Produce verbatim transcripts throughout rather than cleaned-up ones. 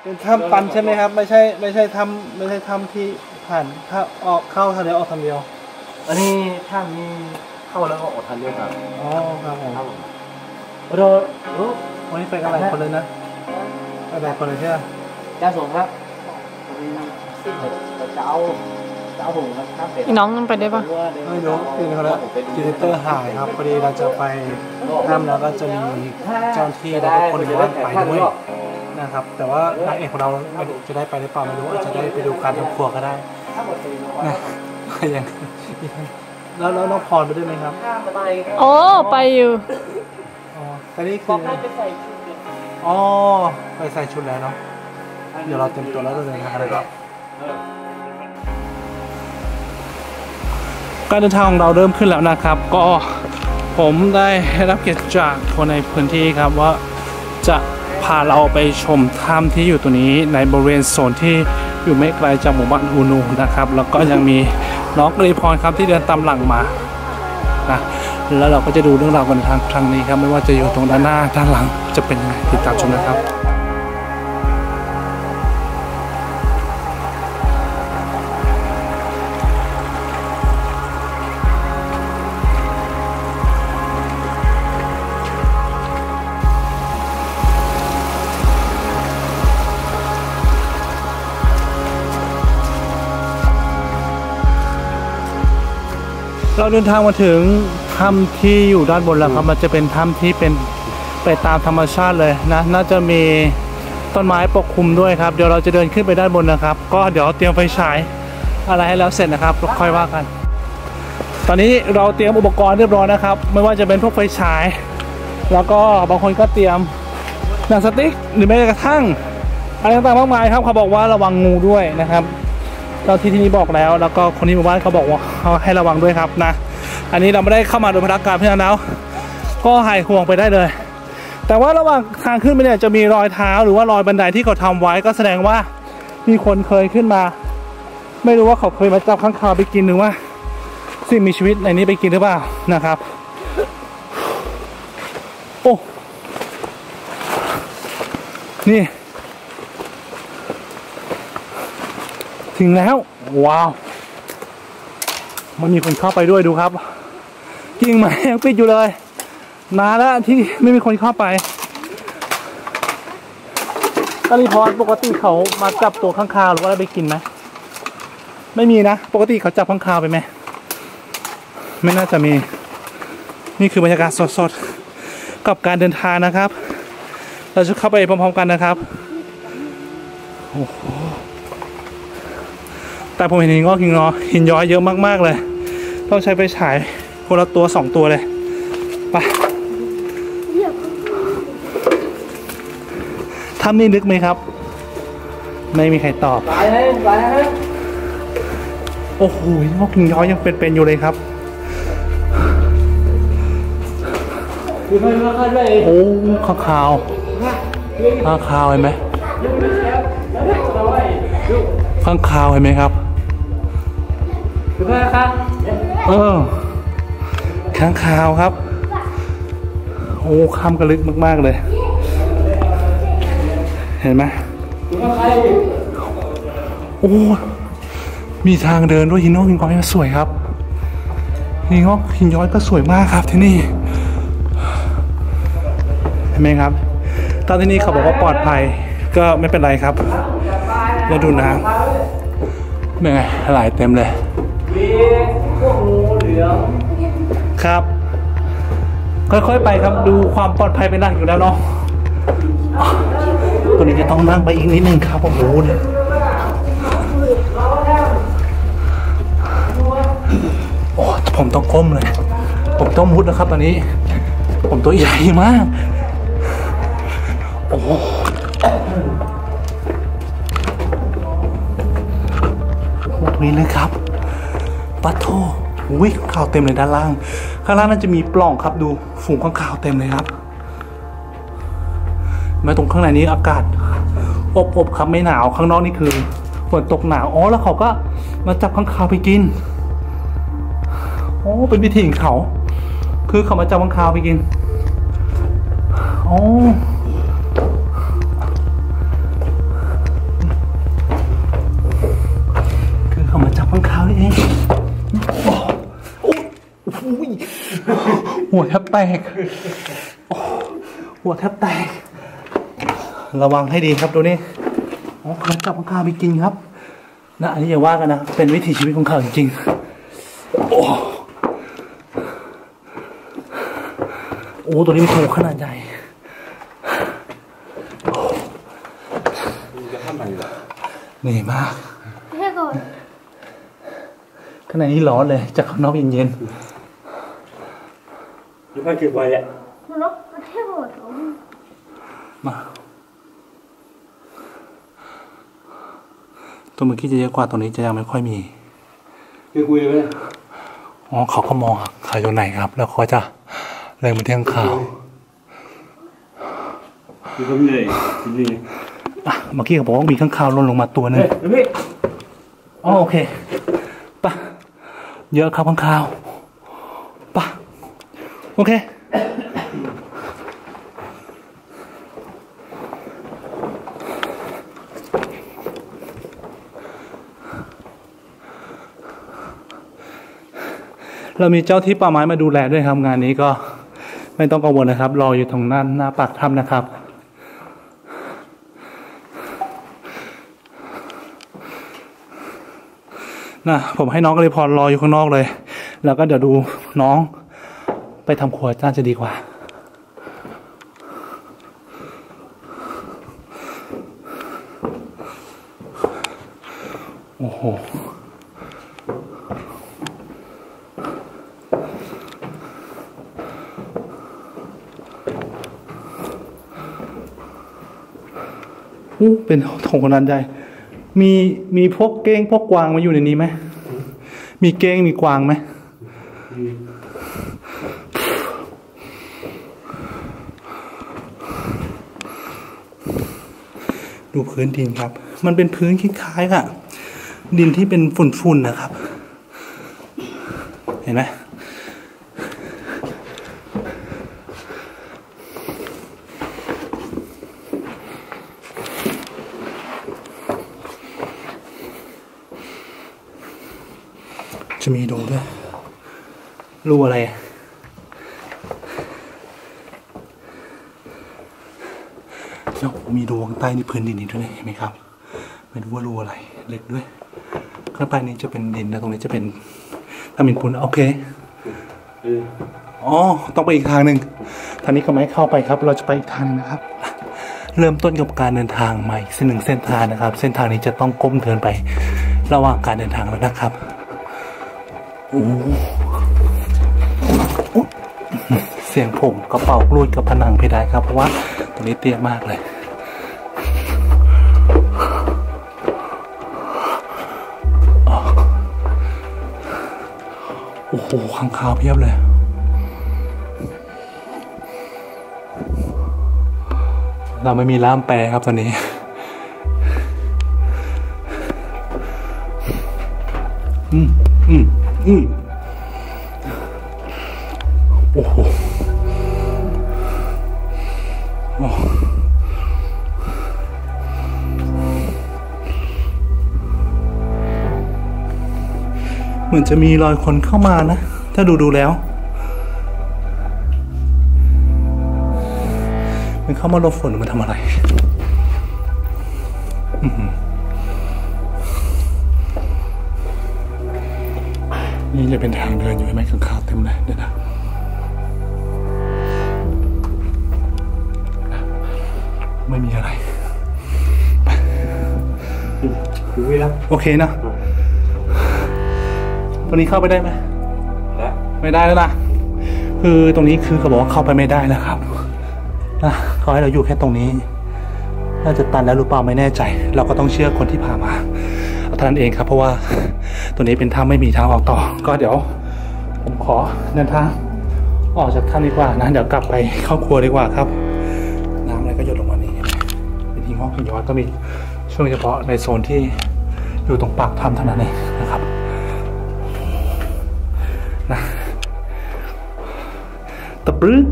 เป็นถ้ำตันใช่ไหมครับไม่ใช่ไม่ใช่ถ้ำไม่ใช่ถ้ำที่ผ่านถ้าออกเข้าทางเดียวออกทางเดียวอันนี้ถ้ำนี้เข้าแล้วก็ออกทางเดียวครับอ๋อครับผมเรารู้วันนี้ไปกันหลายคนเลยนะไปหลายคนเลยใช่ไหมจ้าสงครับเจ้าเจ้าผมครับน้องไปได้ปะไม่รู้คือเขาแล้วจิเตอร์หายครับพอดีเราจะไปถ้ำแล้วก็จะมีเจ้าหน้าที่แล้วก็คนอื่นไปด้วยนะครับแต่ว่านายเอกของเราจะได้ไปหรือเปล่าไม่รู้อาจจะได้ไปดูการทำครัวก็ได้นะอย่างแล้วแล้วน้องพรไปด้วยไหมครับโอ้ไปอยู่อ๋อแต่นี่คืออ๋อไปใส่ชุดแล้วเนาะเดี๋ยวเราเต็มตัวแล้วเราเดินทางกันเลยครับการเดินทางของเราเริ่มขึ้นแล้วนะครับก็ผมได้รับเกียรติจากคนในพื้นที่ครับว่าจะพาเราไปชมถ้ำที่อยู่ตัวนี้ในบริเวณโซนที่อยู่ไม่ไกลจากหมู่บ้านฮูนูนะครับแล้วก็ยังมีน้องกฤษพรครับที่เดินตามหลังมานะแล้วเราก็จะดูเรื่องราวกันทางครั้งนี้ครับไม่ว่าจะอยู่ตรงด้านหน้าด้านหลังจะเป็นยังไงติดตามชมนะครับเราเดินทางมาถึงถ้ำที่อยู่ด้านบนแล้วครับมันจะเป็นถ้ำที่เป็นไปตามธรรมชาติเลยนะน่าจะมีต้นไม้ปกคลุมด้วยครับเดี๋ยวเราจะเดินขึ้นไปด้านบนนะครับก็เดี๋ยวเตรียมไฟฉายอะไรให้แล้วเสร็จนะครับค่อยว่ากันตอนนี้เราเตรียมอุปกรณ์เรียบร้อยนะครับไม่ว่าจะเป็นพวกไฟฉายแล้วก็บางคนก็เตรียมหนังสติ๊กหรือแม้กระทั่งอะไรต่างๆมากมายครับเขาบอกว่าระวังงูด้วยนะครับเราที่ที่นี้บอกแล้วแล้วก็คนที่หมู่บ้านเขาบอกว่าเขาให้ระวังด้วยครับนะอันนี้เราไม่ได้เข้ามาโดยพนักงานเพื่อนแล้วก็หายห่วงไปได้เลยแต่ว่าระหว่างทางขึ้นไปเนี่ยจะมีรอยเท้าหรือว่ารอยบันไดที่เขาทำไว้ก็แสดงว่ามีคนเคยขึ้นมาไม่รู้ว่าเขาเคยมาจับข้างคาวไปกินหรือว่าสิ่งมีชีวิตในนี้ไปกินหรือเปล่านะครับโอ้นี่ถึงแล้วว้าวมันมีคนเข้าไปด้วยดูครับกิ่งไม้ยังปิดอยู่เลยนานแล้วที่ไม่มีคนเข้าไปกะลีพรปกติเขามาจับตัวข้างคาวหรือว่าอะไรไปกินไหมไม่มีนะปกติเขาจับข้างคาวไปไหมไม่น่าจะมีนี่คือบรรยากาศสดๆกับการเดินทางนะครับเราจะเข้าไปพร้อมๆกันนะครับโอ้โหแต่ผมเห็นหินงอกหินงอหินย้อยเยอะมากๆเลยต้องใช้ไฟฉายคนละตัวสองตัวเลยไปทำนี่นึกไหมครับไม่มีใครตอบไปเลยไปเลยโอ้โหงอกหินย้อยยังเป็นๆอยู่เลยครับโอ้ข้าวขาวข้าวขาวเห็นไหมข้างขาวเห็นไหมครับเออข้างขาวครับโอ้ข้ามกระลึกมากๆเลยเห็นไหมโอ้มีทางเดินด้วยหินงอกหินย้อยสวยครับหินงอกหินย้อยก็สวยมากครับที่นี่เห็นไหมครับตอนที่นี่เขาบอกว่าปลอดภัยก็ไม่เป็นไรครับแล้วดูน้ำเป็นไงไหลเต็มเลยครับค่อยๆไปครับดูความปลอดภัยเป็นหลักอยู่แล้วเนาะตัวนี้จะต้องนั่งไปอีกนิดนึงครับโอ้โหเนี่ยโอ้ผมต้องก้มเลยผมต้องมุดนะครับตอนนี้ผมตัวใหญ่มากโอ้ตรงนี้เลยครับปัทโธอุ้ยข่าวเต็มเลยด้านล่างข้างล่างน่าจะมีปล่องครับดูฝูงข้างข่าวเต็มเลยครับมาตรงข้างในนี้อากาศอบๆครับไม่หนาวข้างนอกนี่คือฝนตกหนาวอ๋อแล้วเขาก็มาจับข้างข่าวไปกินโอ้เป็นวิธีของเขาคือเขามาจับข้างข่าวไปกินอ๋อนี่เองโอ้โหหัวแทบแตกหัวแทบแตกระวังให้ดีครับดูนี่อ๋อเขาจับข้างคาวไปกินครับนะอันนี้อย่าว่ากันนะเป็นวิถีชีวิตของเขาจริงๆโอ้โอ้ตัวนี้มีโถขนาดใหญ่เหนื่อยมากขนาดนี้ร้อนเลยจากข้างนอกเย็นๆอยู่ข้างเก็บไว้อะมาตัวเมื่อกี้จะเยอะกว่าตัวนี้จะยังไม่ค่อยมีคุยคุยเลยอ๋อเขาก็มองใครอยู่ไหนครับแล้วเขาจะเลยมาเที่ยงข่าวคือเขาเหนื่อยจริงๆอ่ะเมื่อกี้เขาบอกว่ามีข้างข่าวลงลงมาตัวนึงอ๋อโอเคป่ะเยอะครับข้างข่าวป่ะโอเคเรามีเจ้าที่ป่าไม้มาดูแลด้วยครับงานนี้ก็ไม่ต้องกังวลนะครับรออยู่ตรงนั้นหน้าปากถ้ำนะครับนะผมให้น้องกฤษพรรออยู่ข้างนอกเลยแล้วก็เดี๋ยวดูน้องไปทำครัวน่าจะดีกว่าโอ้โหเป็นถงขนาดใหญ่มีมีพวกเก้งพวกกวางมาอยู่ในนี้ไหมมีเก้งมีกวางไหมดูพื้นดินครับมันเป็นพื้นคล้ายๆกับดินที่เป็นฝุ่นๆนะครับเห็นไหมจะมีดูด้วยรูอะไรแล้วมีดวงใต้ในพื้นดินนี้ด้วยเห็นไหมครับไม่รู้ว่ารูอะไรเล็กด้วยข้างใต้นี้จะเป็นดินนะตรงนี้จะเป็นถ้าเป็นปูนโอเคอ๋อต้องไปอีกทางหนึ่งทางนี้ก็ไม่เข้าไปครับเราจะไปอีกทางนึงนะครับเริ่มต้นกับการเดินทางใหม่เส้นหนึ่งเส้นทางนะครับเส้นทางนี้จะต้องก้มเดินไประหว่างการเดินทางแล้วนะครับโอ้เสียงผมกระเป๋าลูดกับผนังเพดานครับเพราะว่าตัวนี้เตี้ยมากเลยโอ้โหข้างคาวเพียบเลยเราไม่มีล่ามแปลครับตอนนี้อืมอืมอืมโอ้โหโอ้เหมือนจะมีรอยคนเข้ามานะถ้าดูดูแล้วมันเข้ามาหลบฝนมันทำอะไรนี่จะเป็นทางเดินอยู่ไหมข้างขาวเต็มเลยเดี๋ยวนะไม่มีอะไรดูวิแล้วโอเคนะตรงนี้เข้าไปได้ไหมไม่ได้แล้วนะคือตรงนี้คือเขาบอกว่าเข้าไปไม่ได้นะครับนะเขาให้เราอยู่แค่ตรงนี้น่าจะตันแล้วหรือเปล่าไม่แน่ใจเราก็ต้องเชื่อคนที่พามาเอาเท่านั้นเองครับเพราะว่าตัวนี้เป็นถ้ำไม่มีทางออกต่อก็เดี๋ยวผมขอเดินทางออกจากถ้ำดีกว่านะเดี๋ยวกลับไปเข้าครัวดีกว่าครับน้ำอะไรก็หยดลงมานี่เป็นหินงอกหินย้อยก็มีช่วงเฉพาะในโซนที่อยู่ตรงปากถ้ำเท่านั้นเองนะครับนะตะปรื้อ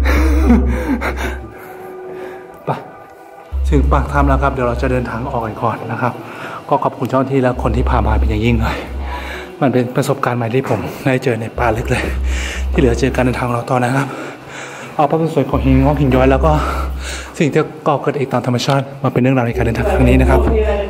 ไปถึงปากถ้ำแล้วครับเดี๋ยวเราจะเดินทางออกกันก่อนนะครับก็ขอบคุณเจ้าหน้าที่และคนที่พามาเป็นอย่างยิ่งเลยมันเป็นประสบการณ์ใหม่ที่ผมได้เจอในป่าลึกเลย ที่เหลือเจอการเดินทางของเราต่อนะครับ เอาภาพสวยของหินงอกหินย้อยแล้วก็สิ่งที่ก่อเกิดเองตามธรรมชาติมาเป็นเรื่องราวในการเดินทางครั้งนี้นะครับ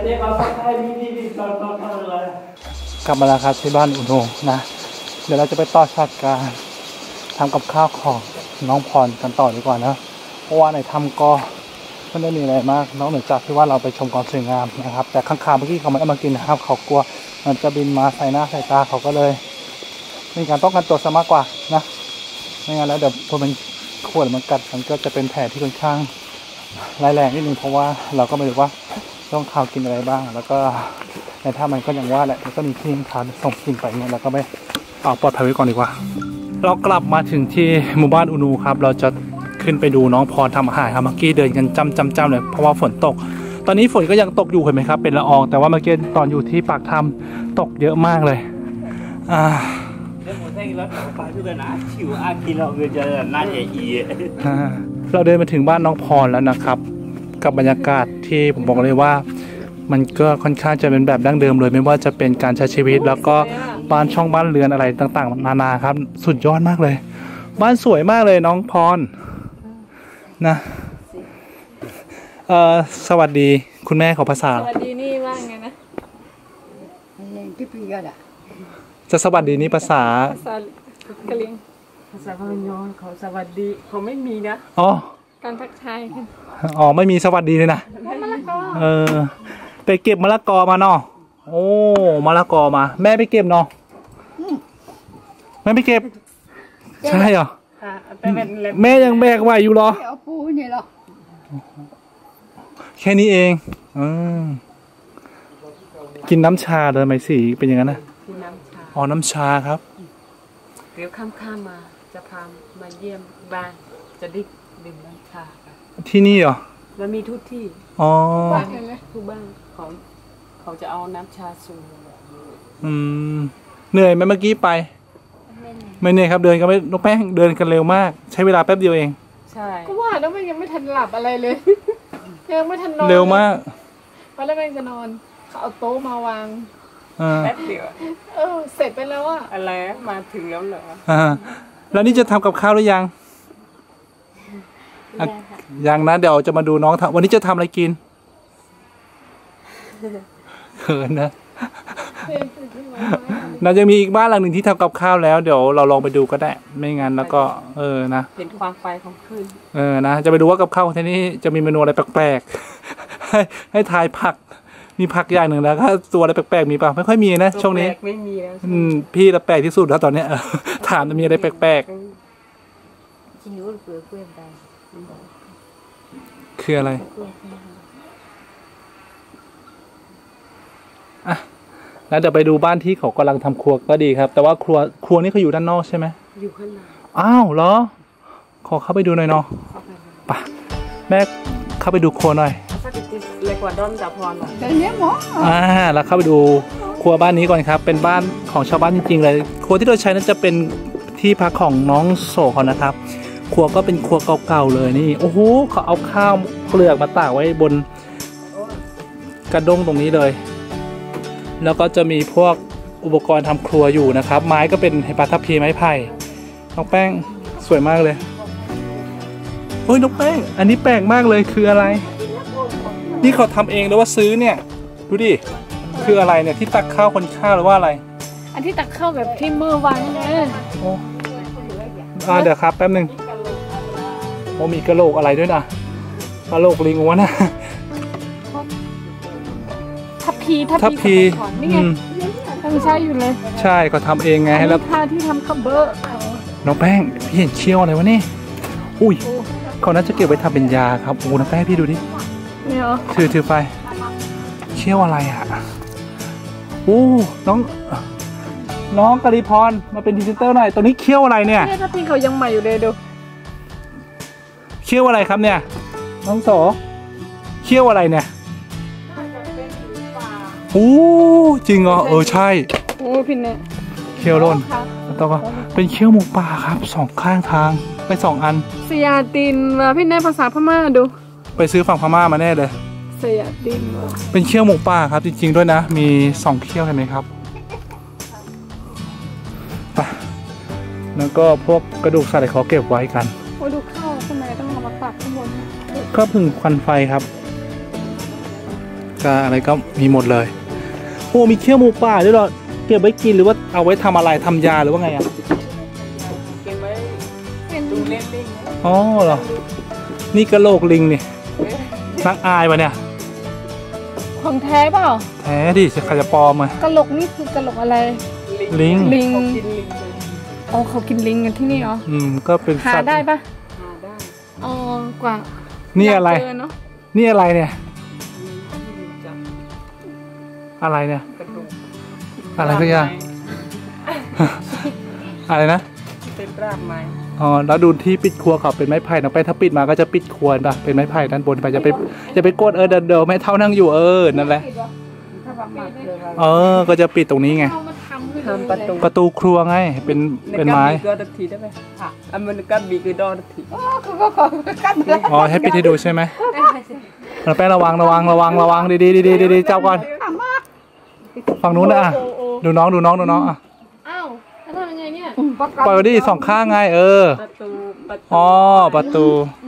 กลับมาแล้วครับที่บ้านอุโนนะเดี๋ยวเราจะไปต่อชาติการทำกับข้าวของน้องพรกันต่อดีกว่านะเพราะว่าในถ้ำก็ไม่ได้มีอะไรมากนอกจากที่ว่าเราไปชมความสวยงามนะครับแต่ข้างคาวเมื่อกี้เขาไม่ได้มากินนะครับเขากลัวมันจะบินมาใส่หน้าใส่ตาเขาก็เลยมีการป้องกันตัวซะมากกว่านะไม่งั้นแล้วเดี๋ยวพอมันขวดมันกัดมันก็จะเป็นแผลที่ค่อนข้างร้ายแรงนิดนึงเพราะว่าเราก็ไม่รู้ว่าต้องข่าวกินอะไรบ้างแล้วก็ในถ้ำมันก็อย่างว่าแหละมันก็มีที่ทานส่งกินไปเนี่ยเราก็ไม่เอาปลอดภัยไว้ก่อนดีกว่าเรากลับมาถึงที่หมู่บ้านอุนูครับเราจะขึ้นไปดูน้องพรทำอาหารครับเมื่อกี้เดินกันจำจำจำเลยเพราะว่าฝนตกตอนนี้ฝนก็ยังตกอยู่เห็นไหมครับเป็นละอองแต่ว่าเมื่อกี้ตอนอยู่ที่ปากถ้ำตกเยอะมากเลยอ่าเราเดินมาถึงบ้านน้องพรแล้วนะครับกับบรรยากาศที่ผมบอกเลยว่ามันก็ค่อนข้างจะเป็นแบบดั้งเดิมเลยไม่ว่าจะเป็นการใช้ชีวิตแล้วก็บ้านช่องบ้านเรือนอะไรต่างๆนานาครับสุดยอดมากเลยบ้านสวยมากเลยน้องพรนะเอ่อสวัสดีคุณแม่ของภาษาสวัสดีนี่ว่าไงนะจะสวัสดีนี่ภาษาภาษากะเหรี่ยงภาษาพม่าเขาสวัสดีเขาไม่มีนะอ๋อการทักทายกันอ๋อไม่มีสวัสดีเลยนะเออไปเก็บมะละกอมาเนาะโอ้มะละกอมาแม่ไปเก็บเนาะแม่ไปเก็บใช่เหรอแม่ยังแบกไหวอยู่เหรอแค่นี้เองอกินน้ำชาเลยไหมสีเป็นอย่างนั้นนะกินน้ำชาอ๋อน้ำชาครับเดี๋ยวค่ำๆมาจะพามาเยี่ยมบ้านจะได้ดื่มน้ำชาที่นี่เหรอมันมีทุกที่อ๋อบ้านเลยทุกบ้านเขาเขาจะเอาน้ำชาสูงอืมเหนื่อยไหมเมื่อกี้ไปไม่เหนื่อยครับเดินกันไม่นกแป้งเดินกันเร็วมากใช้เวลาแป๊บเดียวเองใช่ก็ว่าน้องแป้งยังไม่ทันหลับอะไรเลยยังไม่ทันนอนเร็วมากตอนแรกแป้งจะนอนเขาเอาโต๊ะมาวางแป๊บเดียวเออเสร็จไปแล้วอะอะไรมาถึงแล้วเหรออ่าแล้วนี่จะทำกับข้าวหรือยังยังนะเดี๋ยวจะมาดูน้องทำวันนี้จะทำอะไรกินเขินนะเราจะมีอีกบ้านหลังหนึ่งที่ทำกับข้าวแล้วเดี๋ยวเราลองไปดูก็ได้ไม่งั้นแล้วก็เออนะเป็นความไฟของคืนเออนะจะไปดูว่ากับข้าวที่นี่จะมีเมนูอะไรแปลกๆให้ให้ทายผักมีผักอย่างหนึ่งแล้วก็ตัวอะไรแปลกๆมีป่ะไม่ค่อยมีนะช่วงนี้ไม่มีแล้วพี่ละแปลกที่สุดแล้วตอนเนี้ยถามจะมีอะไรแปลกๆคืออะไรอ่ะแล้วเดี๋ยวไปดูบ้านที่เขากำลังทำครัวก็ดีครับแต่ว่าครัวครัวนี่เขาอยู่ด้านนอกใช่ไหมอยู่ข้างในอ้าวเหรอขอเข้าไปดูหน่อยเนาะไปแม่เข้าไปดูครัวหน่อยเล็กกว่าด้อมจ่าพรอ่าแล้วเข้าไปดูครัวบ้านนี้ก่อนครับเป็นบ้านของชาวบ้านจริงๆเลยครัวที่เราใช้นั้นจะเป็นที่พักของน้องโสเขานะครับครัวก็เป็นครัวเก่าๆเลยนี่โอ้โหเขาเอาข้าวเปลือกมาตากไว้บนกระด้งตรงนี้เลยแล้วก็จะมีพวกอุปกรณ์ทำครัวอยู่นะครับไม้ก็เป็นไฮปาทัพพีไม้ไผ่น้องแป้งสวยมากเลยโอ้ยน้องแป้งอันนี้แปลกมากเลยคืออะไรนี่เขาทำเองหรือว่าซื้อเนี่ยดูดิคืออะไรเนี่ยที่ตักข้าวคนข้าวหรือว่าอะไรอันที่ตักข้าวแบบที่มือวางเนี่ยโอ้อ่าเดี๋ยวครับแป๊บนึงโอ้มีกระโหลกอะไรด้วยนะกระโหลกลิงวะนะทัพพีทัพพีนี่ไงยังใช้อยู่เลยใช่เขาทำเองไงแล้วท่าที่ทำคัมเบอร์น้องแป้งพี่เห็นเชี่ยวอะไรวะนี่อุ้ยเขาน่าจะเก็บไว้ทำเป็นยาครับโอ้น้องแป้งพี่ดูดิเนี่ยเหรอถือถือไฟเชี่ยวอะไรอ่ะโอ้น้องน้องกฤษพรมาเป็นพรีเซนเตอร์หน่อยตัวนี้เคี่ยวอะไรเนี่ยเนี่ยทัพพีเขายังใหม่อยู่เลยดูเคี่ยวอะไรครับเนี่ยน้องโสเคี่ยวอะไรเนี่ยโอ้จริงเหรอเออใช่โอ้พี่เนี่ยเคี่ยวร่นแล้วก็เป็นเคี่ยวหมูป่าครับสองข้างทางไปสองอันเสียตินพี่เนี่ยภาษาพม่าดูไปซื้อฝั่งพม่ามาแน่เลยเสียตินเป็นเคี่ยวหมูป่าครับจริงๆด้วยนะมีสองเคี่ยวเห็นไหมครับแล้วก็พวกกระดูกสัตว์อะไรเขาเก็บไว้กันโอ้ยดูข้าวทำไมต้องเอามาตักข้างบนก็พึ่งควันไฟครับก็อะไรก็มีหมดเลยโอ้มีเขี้ยวหมูป่าด้วยเหรอเก็บไว้กินหรือว่าเอาไว้ทำอะไรทำยาหรือว่าไงอ่ะเก็บไว้เป็นดูเล่นลิงอ๋อเหรอนี่กระโหลกลิงนี่นักอายปะเนี่ยของแท้เปล่าแท้ดิใครจะปลอมอ่ะกะโหลกนี่คือกะโหลกอะไรลิงลิงเขากินลิงเลยอ๋อเขากินลิงกันที่นี่เหรออืมก็เป็นหาสัตว์ได้ปะหาได้อ๋อกว่านี่อะไรเจอเนาะนี่อะไรเนี่ยจับอะไรเนี่ยกระดูกอะไรสักอย่าง อะไรนะเป็นรากไม้อ๋อแล้วดูที่ปิดครัวเขาเป็นไม้ไผ่นะไปถ้าปิดมาก็จะปิดครัวป่ะเป็นไม้ไผ่ด้านบนไปจะไปจะไปกดเออเดี๋ยวไม่เท่านั่งอยู่เออนั่นแหละถ้าแบบหมักเลยเออก็จะปิดตรงนี้ไงเอามาทำให้ดูทำประตูประตูครัวไงเป็นเป็นไม้ก็ตัดทีได้ไหมค่ะอันมันก็บีคือดอตัดทีก็ขอกันเลยอ๋อให้ปิดให้ดูใช่ไหมเราแป้งระวังระวังระวังระวังดีดีดีดีดีดีเจ้าก่อนฝั่งนู้นนะอ่ะดูน้องดูน้องดูน้องอ่ะอ้าวแล้วทำยังไงเนี่ยปล่อยไว้ดิสองข้างไงเออประตูประตูอ๋อประตู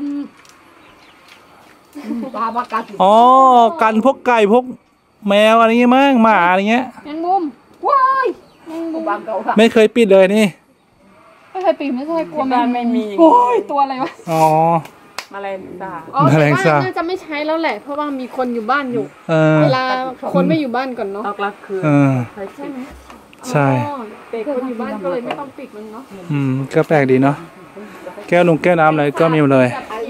ปลาปลากัดอ๋อกันพวกไก่พวกแมวอะไรเงี้ยมั้งหมาอะไรเงี้ยแมงมุมว้ายแมงมุมไม่เคยปิดเลยนี่ไม่เคยปีนไม่เคยกลัวที่แมบ้านงไม่มีโอ้ยตัวอะไรวะอ๋อแมลงสาบอ๋อแมลแต่งว่าสาบน่าจะไม่ใช้แล้วแหละ เพราะว่ามีคนอยู่บ้านอยู่เออเวลาคนไม่อยู่บ้านก่อนเนาะตอกลักคือเออใช่ใช่ไหมใช่อ๋อแต่คนอยู่บ้านก็เลยไม่ต้องปิดมันเนาะอืมก็แปลกดีเนาะแก้วลงแก้วน้ำอะไรก็มีหมดเลย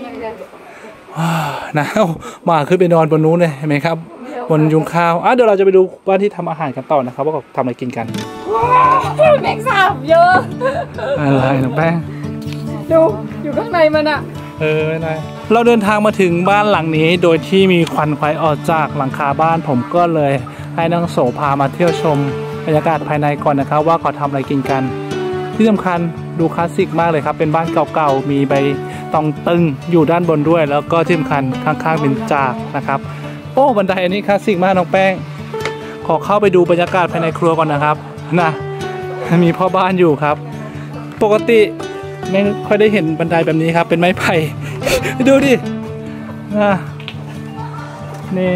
หนาวมาขึ้นไปนอนบนนู้นเลยเห็นไหมครับบนยุงข้าวอ่ะเดี๋ยวเราจะไปดูบ้านที่ทำอาหารกันต่อนะครับว่าเขาทำอะไรกินกันแมงสาบเยอะอะไรนะแป้งดูอยู่ข้างในมันอะเออไม่ได้เราเดินทางมาถึงบ้านหลังนี้โดยที่มีควันไฟออกจากหลังคาบ้านผมก็เลยให้นางโสพามาเที่ยวชมบรรยากาศภายในก่อนนะครับว่าเขาทำอะไรกินกัน ที่สำคัญดูคลาสสิกมากเลยครับเป็นบ้านเก่าๆมีใบตองตึงอยู่ด้านบนด้วย แล้วก็ที่สำคัญข้างๆเป็นจากนะครับโอ้บันไดอันนี้คลาสสิกมากน้องแป้งขอเข้าไปดูบรรยากาศภายในครัวก่อนนะครับนะมีพ่อบ้านอยู่ครับ ปกติไม่ค่อยได้เห็นบันไดแบบนี้ครับเป็นไม้ไผ่ ดูดินะนี่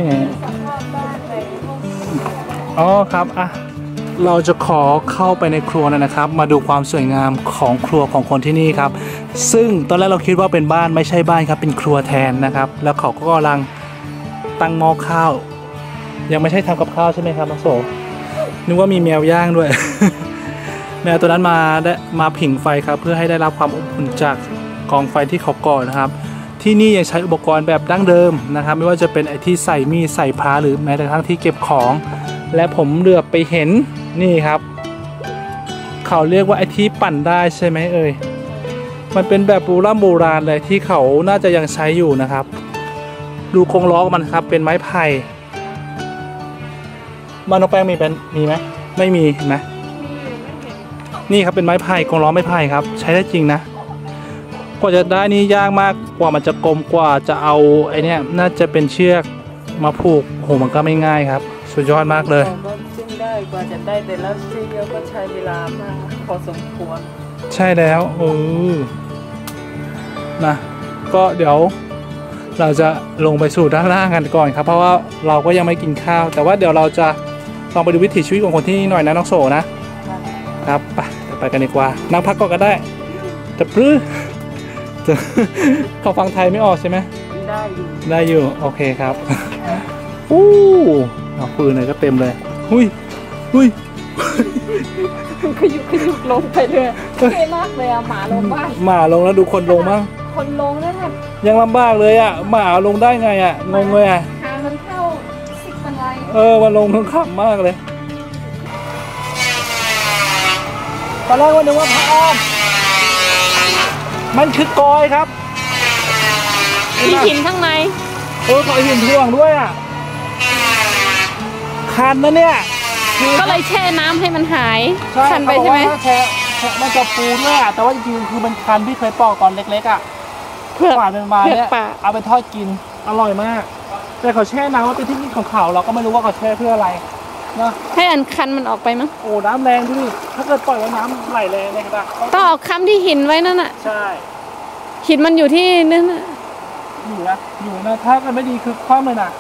อ๋อครับอ่ะเราจะขอเข้าไปในครัวนะครับมาดูความสวยงามของครัวของคนที่นี่ครับซึ่งตอนแรกเราคิดว่าเป็นบ้านไม่ใช่บ้านครับเป็นครัวแทนนะครับแล้วเขาก็กำลังตั้งหม้อข้าวยังไม่ใช่ทำกับข้าวใช่ไหมครับน้องโสนึกว่ามีแมวย่างด้วย แมวตัวนั้นมาได้มาผิงไฟครับเพื่อให้ได้รับความอบอุ่นจากกองไฟที่เขาก่อนะครับที่นี่ยังใช้อุปกรณ์แบบดั้งเดิมนะครับไม่ว่าจะเป็นไอ้ที่ใส่มีดใส่พาหรือแม้แต่ทั้งที่เก็บของและผมเหลือบไปเห็นนี่ครับเขาเรียกว่าไอ้ที่ปั่นได้ใช่ไหมเอ่ยมันเป็นแบบโบราณโบราณเลยที่เขาน่าจะยังใช้อยู่นะครับดูโครงล้อมันครับเป็นไม้ไผ่บ้านน้องแป้งมีเป็นมีไหมไม่มีเห็นไหมนี่ครับเป็นไม้ไผ่กรงล้อไม้ไผ่ครับใช้ได้จริงนะกว่าจะได้นี่ยากมากกว่ามันจะกลมกว่าจะเอาไอเนี้ยน่าจะเป็นเชือกมาผูกโหมันก็ไม่ง่ายครับสุดยอดมากเลยก็ซึ่งได้กว่าจะได้แต่ละเชือกก็ใช้เวลามากพอสมควรใช่แล้วเออนะก็เดี๋ยวเราจะลงไปสู่ด้านล่างกันก่อนครับเพราะว่าเราก็ยังไม่กินข้าวแต่ว่าเดี๋ยวเราจะลองไปดูวิถีชีวิตของคนที่นี่หน่อยนะน้องโสนะครับไปไปกันดีกว่านั่งพักก่อนก็ได้จะปลื้อจะเขาฟังไทยไม่ออกใช่ไหมได้อยู่ได้อยู่โอเคครับอู้เอาปืนเลยก็เต็มเลยหุ้ยหุ้ยขยุกขยุกลงไปเลยเท่มากเลยอะหมาลงบ้านหมาลงแล้วดูคนลงบ้างคนลงนั่นแหละยังลำบากเลยอ่ะหมาลงได้ไงอ่ะงงเลยอ่ะหามันเข้าสิบบันไดเออมันลงทั้งขับมากเลยตอนแรกว่านึกว่าพระอ้อมมันคือกอยครับมีหินข้างในเออขอหินท่วงด้วยอ่ะคันนะเนี่ยก็เลยแช่น้ำให้มันหายใช่คันไปใช่ไหมเขาบอกว่าแฉะแฉะมันจะปูด้วยอ่ะแต่ว่าจริงๆคือมันคันที่เคยปอกตอนเล็กๆอ่ะเผือกหวานเป็นไม้เผือกเนี่ยป่าเอาไปทอดกินอร่อยมาก แต่เขาแช่น้ำว่าเป็นเทคนิคของเขาเราก็ไม่รู้ว่าเขาแช่เพื่ออะไรนะให้อันคันมันออกไปมั้งโอ้น้ำแรงดูดิถ้าเกิดปล่อยไว้น้ำไหลแรงเนี่ยครับต้องเอาค้ำที่หินไว้นั่นน่ะใช่หินมันอยู่ที่นั่นน่ะอยู่นะอยู่นะถ้ามันไม่ดีคือคว่ำเลยนะ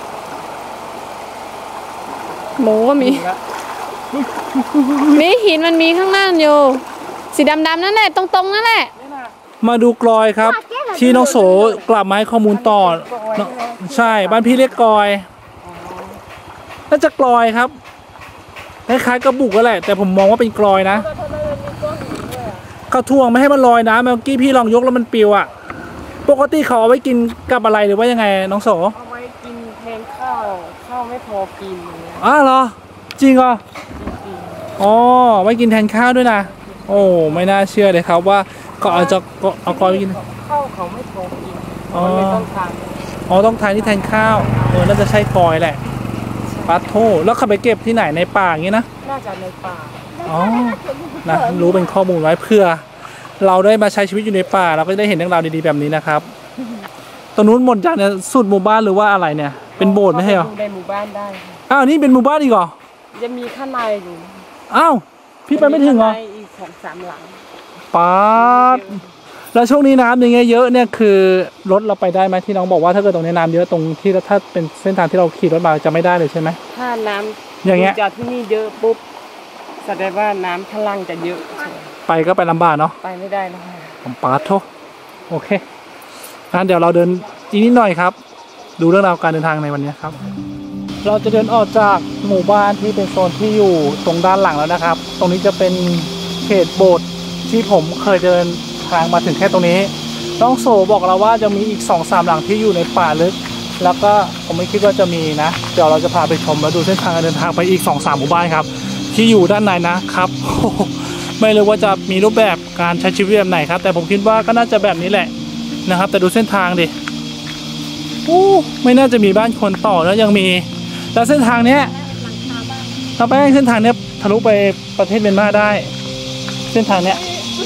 หมูก็มีอยู่นะมีหินมันมีข้างหน้าอยู่ สีดำๆนั่นแหละตรงๆนั่นแหละมาดูกลอยครับ ที่น้องโสกลับมาให้ข้อมูลต่อใช่บ้านพี่เรียกกลอยน่าจะกลอยครับคล้ายๆกระบุกก็แหละแต่ผมมองว่าเป็นกลอยนะเขาท่วงไม่ให้มันลอยนะเมื่อกี้พี่ลองยกแล้วมันปิวอ่ะปกติเขาเอาไว้กินกับอะไรหรือว่ายังไงน้องโสเอาไว้กินแทนข้าวข้าวไม่พอกินอย่างเงี้ยอ้าวเหรอจริงเหรออ๋อไว้กินแทนข้าวด้วยนะโอ้ไม่น่าเชื่อเลยครับว่าก็เอาจะเอากลอยไปกินข้าวเขาไม่พอกินอ๋อมันเลยต้องทานอ๋อต้องทานที่แทนข้าวเออน่าจะใช่กลอยแหละปัดโทแล้วเขาไปเก็บที่ไหนในป่าอย่างงี้นะน่าจะในป่าอ๋อนะรู้เป็นข้อมูลไว้เพื่อ เราได้มาใช้ชีวิตอยู่ในป่าเราก็ได้เห็นเรื่องราวดีๆแบบนี้นะครับตรงนู้นหมดจากเนี่ยสุดหมู่บ้านหรือว่าอะไรเนี่ยเป็นโบสถ์ไม่ใช่เหรอดูในหมู่บ้านได้ค่ะอ้าวนี่เป็นหมู่บ้านอีกเหรอจะมีข้างในอยู่อ้าวพี่ไปไม่ถึงเหรอข้าในอีกสองสามหลังป๊าดแล้วช่วงนี้น้ำอย่างเงี้ยเยอะเนี่ยคือรถเราไปได้ไหมที่น้องบอกว่าถ้าเกิดตรงนี้น้ำเยอะตรงที่ถ้าเป็นเส้นทางที่เราขี่รถมาจะไม่ได้เลยใช่ไหมถ้าน้ำอย่างเงี้ยจากที่นี่เยอะปุ๊บแสดงว่าน้ำข้างล่างจะเยอะใช่ไปก็ไปลำบากเนาะไปไม่ได้แล้วค่ะผมปาดโทโอเคงั้นเดี๋ยวเราเดินอีกนิดหน่อยครับ ดูเรื่องราวการเดินทางในวันนี้ครับ เราจะเดินออกจากหมู่บ้านที่เป็นโซนที่อยู่ตรงด้านหลังแล้วนะครับ ตรงนี้จะเป็นเขตโบสถ์ที่ผมเคยเดินทางมาถึงแค่ตรงนี้น้องโซบอกเราว่าจะมีอีกสองสามหลังที่อยู่ในป่าลึก แล้วก็ผมไม่คิดว่าจะมีนะ เดี๋ยวเราจะพาไปชมแล้วดูเส้นทางการเดินทางไปอีกสองสามหมู่บ้านครับที่อยู่ด้านในนะครับ ไม่รู้ว่าจะมีรูปแบบการใช้ชีวิตแบบไหนครับ แต่ผมคิดว่าก็น่าจะแบบนี้แหละนะครับ แต่ดูเส้นทางดิโอ้ไม่น่าจะมีบ้านคนต่อแล้วยังมีแล้วเส้นทางเนี้ยเราไปเส้นทางเนี้ยทะลุไปประเทศเมียนมาได้ เส้นทางเนี้ย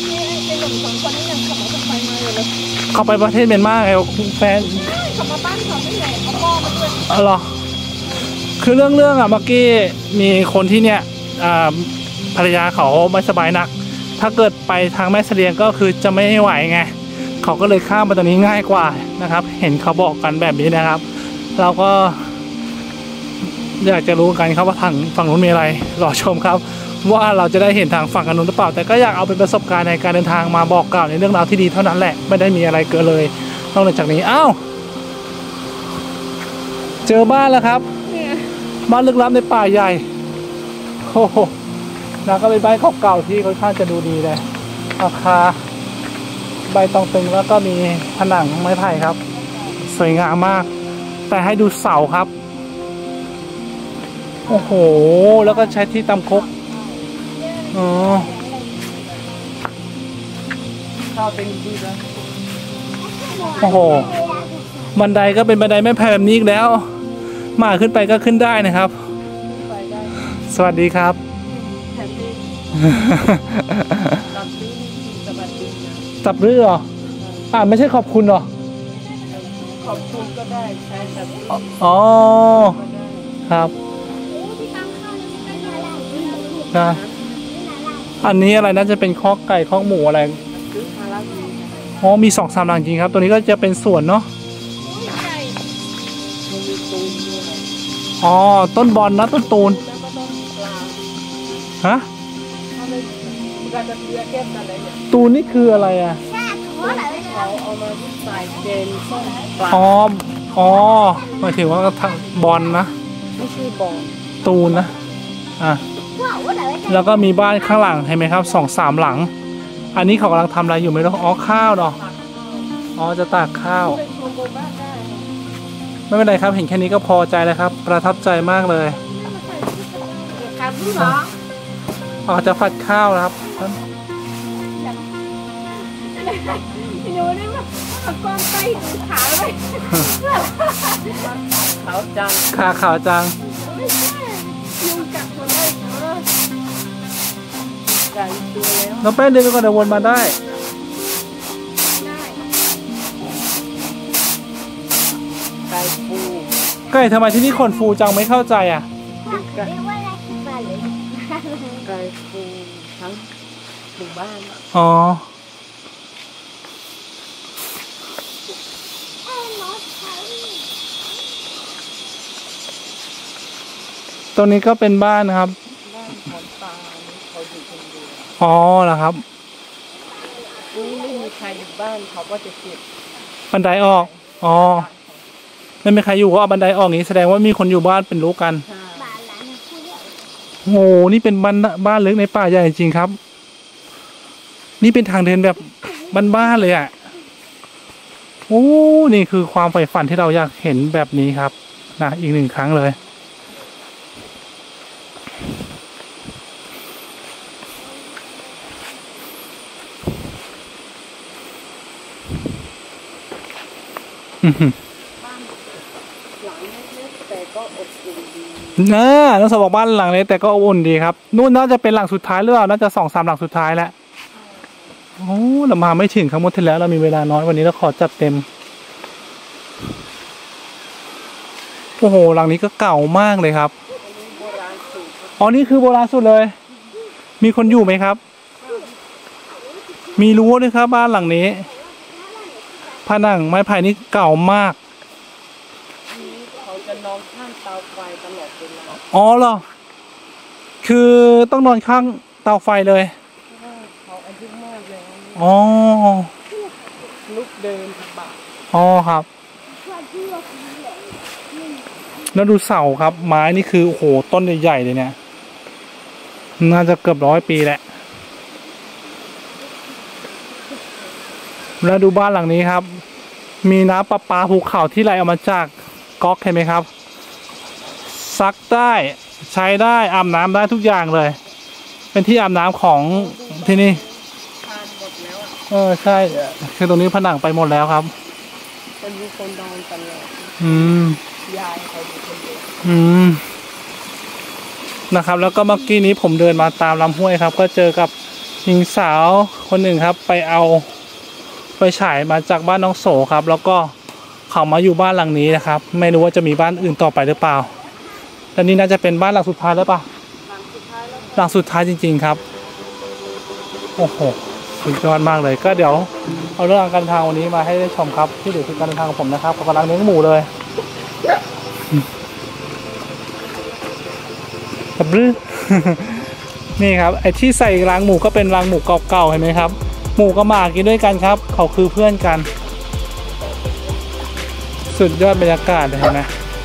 เขาไปประเทศเมียนมาไงแฟนเขามาบ้านเขาไม่ใหญ่เขาพ่อมาด้วยอ๋อเหรอคือเรื่องเรื่องอ่ะเมื่อกี้มีคนที่เนี้ยอ่าภรรยาเขาไม่สบายหนักถ้าเกิดไปทางแม่เสลียงก็คือจะไม่ไหวไงเขาก็เลยข้ามมาตรงนี้ง่ายกว่านะครับเห็นเขาบอกกันแบบนี้นะครับ เราก็อยากจะรู้กันครับว่าทางฝั่งนู้นมีอะไรรอชมครับว่าเราจะได้เห็นทางฝั่งกันนู้นหรือเปล่าแต่ก็อยากเอาเป็นประสบการณ์ในการเดินทางมาบอกกล่าวในเรื่องราวที่ดีเท่านั้นแหละไม่ได้มีอะไรเกินเลยนอกจากนี้อ้าวเจอบ้านแล้วครับบ้านลึกลับในป่าใหญ่โอ้โหนะก็เป็นบ้านเก่าๆที่ค่อนข้างจะดูดีเลยราคาใบตองตึงแล้วก็มีผนังไม้ไผ่ครับสวยงามมากแต่ให้ดูเสาครับโอ้โหแล้วก็ใช้ที่ตำคกอ๋อข้าวเป็นดีแล้วโอ้โหบันไดก็เป็นบันไดไม้ไผ่แบบนี้อีกแล้วมาขึ้นไปก็ขึ้นได้นะครับสวัสดีครับ ตับเรืออ่าไม่ใช่ขอบคุณหรอขอบคุณก็ได้ใช้แบบนี้อ๋อครับนะอันนี้อะไรน่าจะเป็นข้อไก่ข้อหมูอะไรซื้อคาราบีอ๋อมีสองสามหลังจริงครับตัวนี้ก็จะเป็นสวนเนาะมันมีตูนด้วยอ๋อต้นบอลนะต้นตูนแล้วก็ต้องปลาฮะถ้าไม่มันก็จะเลี้ยงแก้มอะไรเนี่ยตูนนี่คืออะไรอ่ะเขาเอามาใส่เกนส้มปลาอ๋ออ๋อหมายถึงว่าทางบอลนะไม่ใช่บอลตูนนะอ่ะแล้วก็มีบ้านข้างหลังเห็นไหมครับสองสามหลัง อันนี้เขากำลังทำอะไรอยู่ไม่รู้อ๋อข้าวเนาะอ๋อจะตากข้าวเป็นโครงบ้านได้ไม่เป็นไรครับเห็นแค่นี้ก็พอใจแล้วครับ ประทับใจมากเลยครับพี่หมออ๋อจะผัดข้าวนะครับพี่หนูนี่ว่าเอาก้อนไส้ขาเลยเขาจังขาขาวจังไม่ใช่ยุงกัดหมดเลยเออไก่ตัวแล้วน้องแป้งเดินไปก่อนเดี๋ยววนมาได้ได้ไก่ปูไก่ทำไมที่นี่ขนฟูจังไม่เข้าใจอ่ะมเรียกว่าอะไรบ้านเลยไก่ฟูทั้งหมู่บ้านอ๋อตรงนี้ก็เป็นบ้านนะครับบ้านของตาเขาอยู่คนเดียวอ๋อเหรอครับนี่ไม่มีใครอยู่บ้านเขาก็จะเก็บบันไดออกอ๋อไม่มีใครอยู่ก็เอาบันไดออกอย่างนี้แสดงว่ามีคนอยู่บ้านเป็นรู้กันค่ะบ้านหลังพูดเยอะโอ้โหนี่เป็นบ้านบ้านลึกในป่าใหญ่จริงๆครับ นี่เป็นทางเดินแบบบ้านๆเลยอ่ะโอ้นี่คือความใฝ่ฝันที่เราอยากเห็นแบบนี้ครับนะอีกหนึ่งครั้งเลยอือหือบ้านหลังเล็กๆแต่ก็อบอุ่นดีน่าน้องสาวบอกบ้านหลังเล็กแต่ก็อบอุ่นดีครับนู่นน่าจะเป็นหลังสุดท้ายหรือเปล่าน่าจะสองสามหลังสุดท้ายแล้วโอ้เรามาไม่ถึงครั้งหมดที่แล้วเรามีเวลาน้อยวันนี้เราขอจัดเต็มโอ้โหหลังนี้ก็เก่ามากเลยครับอันนี้โบราณสุดอ๋อนี่คือโบราณสุดเลย มีคนอยู่ไหมครับ มีรั้วด้วยครับบ้านหลังนี้ผนังไม้ไผ่นี่เก่ามากอันนี้เขาจะนอนข้างเตาไฟตลอดเวลาอ๋อเหรอคือต้องนอนข้างเตาไฟเลยเพราะว่าเขาอายุมากแล้วอ๋อลุกเดินลำบากอ๋อครับ แล้วดูเสาครับ ไม้นี่คือโอ้โหต้นใหญ่ๆเลยเนี่ยน่าจะเกือบร้อยปีแหละแล้วดูบ้านหลังนี้ครับ มีน้ำประปาภูเขาที่ไหลออกมาจากก๊อกเห็นไหมครับซักได้ใช้ได้อาบน้ำได้ทุกอย่างเลย เป็นที่อาบน้ำของที่นี่ทานหมดแล้วอ่ะเออใช่คือตรงนี้ผนังไปหมดแล้วครับจะมีคนนอนตลอดอืมยายเขาอยู่คนเดียวอืมนะครับ แล้วก็เมื่อกี้นี้ผมเดินมาตามลำห้วยครับ ก็เจอกับหญิงสาวคนหนึ่งครับ ไปเอาไปฉายมาจากบ้านน้องโสครับ แล้วก็เขามาอยู่บ้านหลังนี้นะครับ ไม่รู้ว่าจะมีบ้านอื่นต่อไปหรือเปล่าแต่นี่น่าจะเป็นบ้านหลังสุดท้ายแล้วป่ะหลังสุดท้ายแล้วหลังสุดท้ายจริงๆครับโอ้โหสุดยอดมากเลย ก็เดี๋ยวเอาเรื่องการเดินทางวันนี้มาให้ได้ชมครับที่เหลือคือการเดินทางของผมนะครับกำลังเลี้ยงหมูเลยบรื้ นี่ครับไอ้ที่ใส่รังหมูก็เป็นรังหมูเก่าๆเห็นไหมครับหมูกับหมากินด้วยกันครับเขาคือเพื่อนกัน สุดยอดบรรยากาศเลยเห็นไหม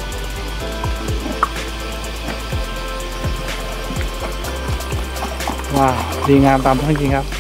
ว้าวดีงามตามท้องจริงครับ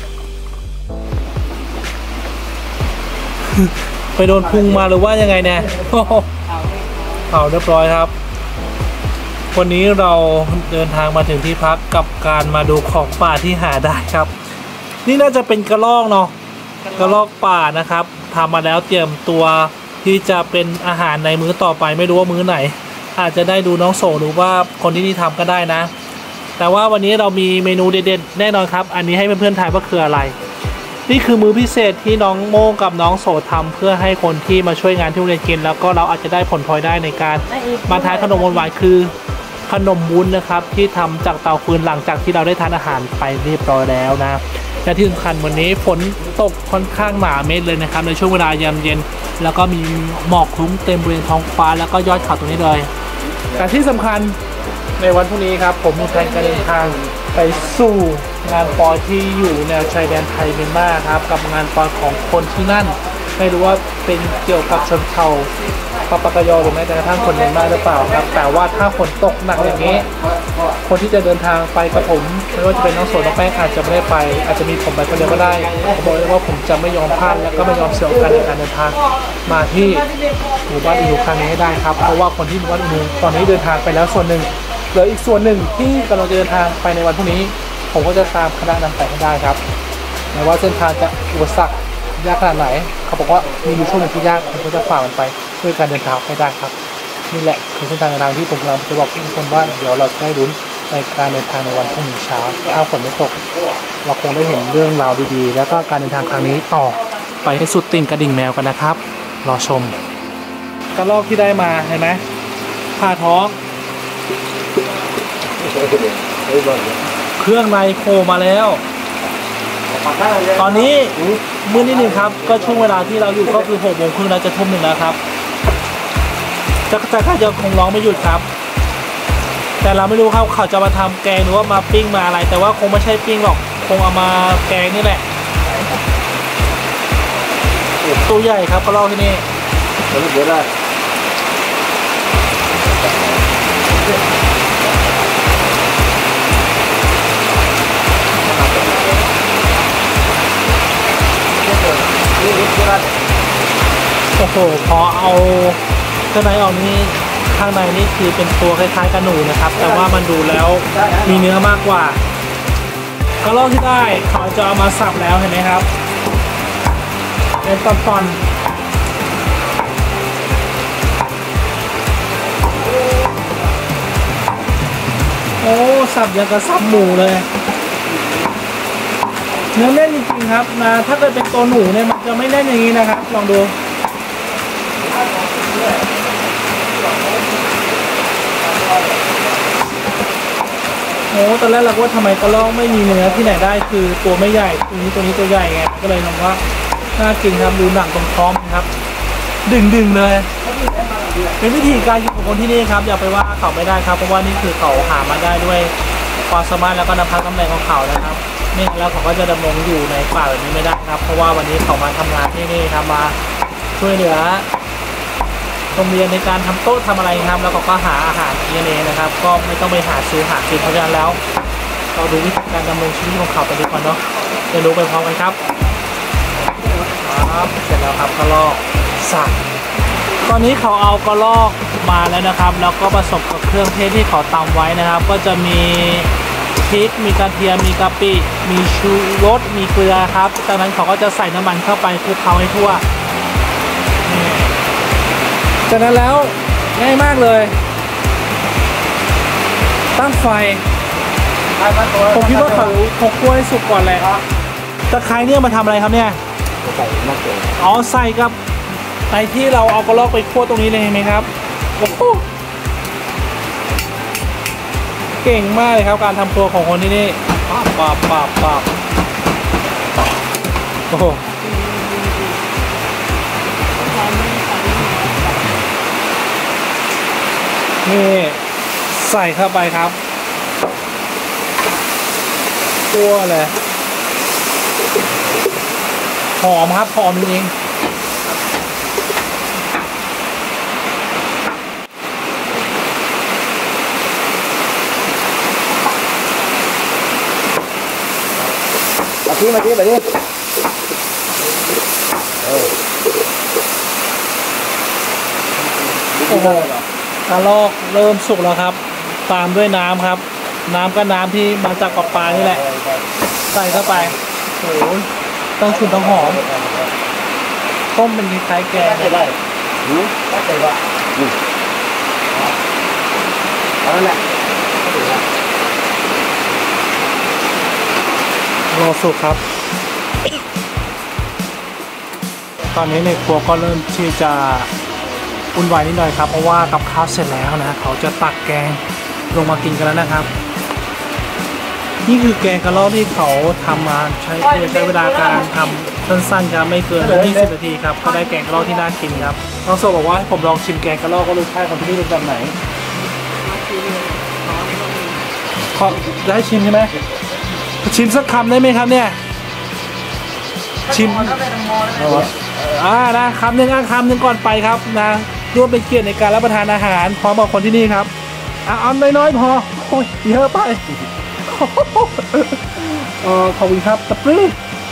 ไปโดนพุงมาหรือว่ายังไงเนี่ย เผาเรียบร้อยครับวันนี้เราเดินทางมาถึงที่พักกับการมาดูของป่าที่หาได้ครับ นี่น่าจะเป็นกระรอกเนาะกระรอกป่านะครับทำมาแล้วเตรียมตัวที่จะเป็นอาหารในมื้อต่อไปไม่รู้ว่ามื้อไหน อาจจะได้ดูน้องโสหรือว่าคนที่นี่ทำก็ได้นะ แต่ว่าวันนี้เรามีเมนูเด็ดๆแน่นอนครับอันนี้ให้เพื่อนๆทายว่าคืออะไรนี่คือมื้อพิเศษที่น้องโมกับน้องโสทำเพื่อให้คนที่มาช่วยงานที่โรงเรียนกินแล้วก็เราอาจจะได้ผลพลอยได้ในการมาทานขนมหวานๆคือขนมวุ้นนะครับที่ทำจากเตาฟืนหลังจากที่เราได้ทานอาหารไปเรียบร้อยแล้วนะและที่สำคัญวันนี้ฝนตกค่อนข้างหนาเม็ดเลยนะครับในช่วงเวลายามเย็นแล้วก็มีหมอกคลุ้งเต็มบริเวณท้องฟ้าแล้วก็ยอดเขาตรงนี้เลยแต่ที่สำคัญในวันพรุ่งนี้ครับผมมีแผนการเดินทางไปสู่งานปอยที่อยู่แนวชายแดนไทยเมียนมาครับกับงานปอยของคนที่นั่นไม่รู้ว่าเป็นเกี่ยวกับชนเผ่าปาปากยอหรือแม้แต่กระทั่งคนเมียนมาหรือเปล่าครับแต่ว่าถ้าฝนตกหนักอย่างนี้คนที่จะเดินทางไปกับผมไม่ว่าจะเป็นน้องโสน้องแป้งอาจจะไม่ได้ไปอาจจะมีผมไปคนเดียวก็ได้ผมบอกเลยว่าผมจะไม่ยอมพลาดและก็ไม่ยอมเสียโอกาสในการเดินทางมาที่หมู่บ้านอินูครั้งนี้ให้ได้ครับเพราะว่าคนที่หมู่บ้านอินูตอนนี้เดินทางไปแล้วส่วนหนึ่งเหลืออีกส่วนหนึ่งที่กำลังจะเดินทางไปในวันพรุ่งนี้ผมก็จะตามคณะนั้นไปให้ได้ครับแม้ว่าเส้นทางจะอุปสรรคยากขนาดไหนเขาบอกว่ามีอยู่ช่วงหนึ่งที่ยากผมก็จะฝ่ามันไปเพื่อการเดินทางให้ได้ครับนี่แหละคือเส้นทางทางที่ผมกำลังจะบอกทุกคนว่าเดี๋ยวเราจะได้ลุ้นในการเดินทางในวันพรุ่งนี้เช้าถ้าฝนไม่ตกเราคงได้เห็นเรื่องราวดีๆแล้วก็การเดินทางครั้งนี้ต่อไปให้สุดติ่งกระดิ่งแมวกันนะครับรอชมกระรอกที่ได้มาเห็นไหมผ่าท้องเครื่องในโผล่มาแล้ว ตอนนี้มืดนิดนึงครับก็ช่วงเวลาที่เราอยู่ก็คือหกโมงครึ่งแล้วจะทุ่มหนึ่งแล้วครับจะจะข้าจะคงร้องไม่หยุดครับแต่เราไม่รู้ครับเขาจะมาทำแกงหรือว่ามาปิ้งมาอะไรแต่ว่าคงไม่ใช่ปิ้งหรอกคงเอามาแกงนี่แหละตัวใหญ่ครับก็เล่าที่นี่เยอะเลยโอ้โหพอเอาข้างในออกนี่ข้างในนี่คือเป็นตัวคล้ายๆกระหนูนะครับแต่ว่ามันดูแล้วมีเนื้อมากกว่ากระรอกที่ได้เขาจะเอามาสับแล้วเห็นไหมครับเป็นตอนๆโอ้สับอย่างกับสับหมูเลยเนื้อแน่นจริงๆครับนะถ้าเกิดเป็นตัวหนูเนี่ยมันจะไม่แน่นอย่างนี้นะครับลองดูโอ้ตอนแรกเราก็ว่าทำไมกระรอกไม่มีเนื้อที่ไหนได้คือตัวไม่ใหญ่ตัวนี้ตัวนี้ตัวใหญ่ไงก็เลยลองว่าน่ากินครับดูหนังตรงท้องครับดึงดึงเลยเป็นวิธีการอยู่ของคนที่นี่ครับอย่าไปว่าเขาไม่ได้ครับเพราะว่านี่คือเขาหามาได้ด้วยความสามารถแล้วก็น้ำพักน้ำแรงของเขานะครับไม่งั้นแล้วเขาก็จะดำรงอยู่ในป่าแบบนี้ไม่ได้ครับเพราะว่าวันนี้เขามาทำงานที่นี่ครับมาช่วยเหลือโรงเรียนในการทำโต๊ะทำอะไรครับแล้วก็หาอาหารกินเองนะครับก็ไม่ต้องไปหาซื้อหากินเพราะฉะนั้นแล้วเราดูวิธีการดำรงชีวิตของเขาไปดีกว่าเนาะเรียนรู้ไปพร้อมกันครับครับเสร็จแล้วครับกระรอกสับตอนนี้เขาเอากระรอกมาแล้วนะครับแล้วก็ผสมกับเครื่องเทศที่เขาตำไว้นะครับก็จะมีพริกมีกระเทียมมีกะปิมีชูรสมีเกลือครับจากนั้นเขาก็จะใส่น้ำมันเข้าไปคลุกเคล้าให้ทั่วจากนั้นแล้วง่ายมากเลยตั้งไฟผมคิดว่าเขาเขาคั่วให้สุกก่อนแหละตะไคร้เนี่ยมาทำอะไรครับเนี่ยอ๋อใส่กับในที่เราเอากระรอกไปคั่วตรงนี้เลยเห็นไหมครับโอ้โหเก่งมากเลยครับการทำครัวของคนที่นี่ปับปับปับปับโอ้โหนี่ใส่เข้าไปครับตัวเลยหอมครับหอมจริงมาที่มาที่มาที่โอ้โหกระรอกเริ่มสุกแล้วครับตามด้วยน้ำครับน้ำก็น้ำที่มาจากปลาปลานี่แหละใส่เข้าไปโอ้โหต้องฉุนต้องหอมต้มเป็นคล้ายแกงได้หืมได้ว่าอืมเอานั่นแหละรอสุกครับตอนนี้ในครัวก็เริ่มที่จะวุ่นวายนิดหน่อยครับเพราะว่ากับข้าวเสร็จแล้วนะเขาจะตักแกงลงมากินกันแล้วนะครับนี่คือแกงกะรอกที่เขาทำมาใช้ใช้เวลาการทำสั้นๆครับไม่เกินยี่สิบนาทีครับก็ได้แกงกะรอกที่น่ากินครับน้องโซบอกว่าให้ผมลองชิมแกงกะรอกก็รู้ใช่ของที่นี่เป็นแบบไหนขอจะให้ชิมใช่ไหมชิมสักคำได้ไหมครับเนี่ยชิมอ่านะคำหนึ่งอ่ะคำหนึ่งก่อนไปครับนะร่วมเป็นเกียรติในการรับประทานอาหารพร้อมกับคนที่นี่ครับอ่ะเอาน้อยๆพอโอ้ยเยอะไปเออขอบคุณครับตะปรี้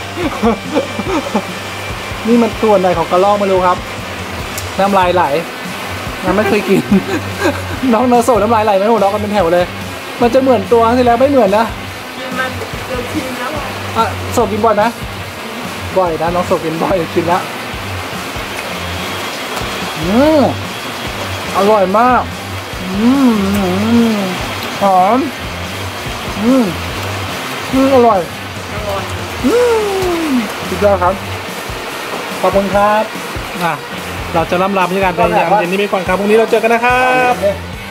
นี่มันตัวไหนของกระรอกไม่รู้ครับน้ำลายไหลน้ำไม่เคยกินน้องเนอร์โซน้ำลายไหลไม่หัวเราะกันเป็นแถวเลยมันจะเหมือนตัวที่แล้วไม่เหมือนนะมันเกินชิมแล้วอ่ะโซกินบ่อยไหมบ่อยนะน้องโซกินบ่อยกินละอืมอร่อยมากอืมหอมอืมอืมอร่อยอืมสุดยอดครับขอบคุณครับอ่ะเราจะล่ำลาบรรยากาศในยามเย็นนี้ไปก่อนครับพรุ่งนี้เราเจอกันนะครับ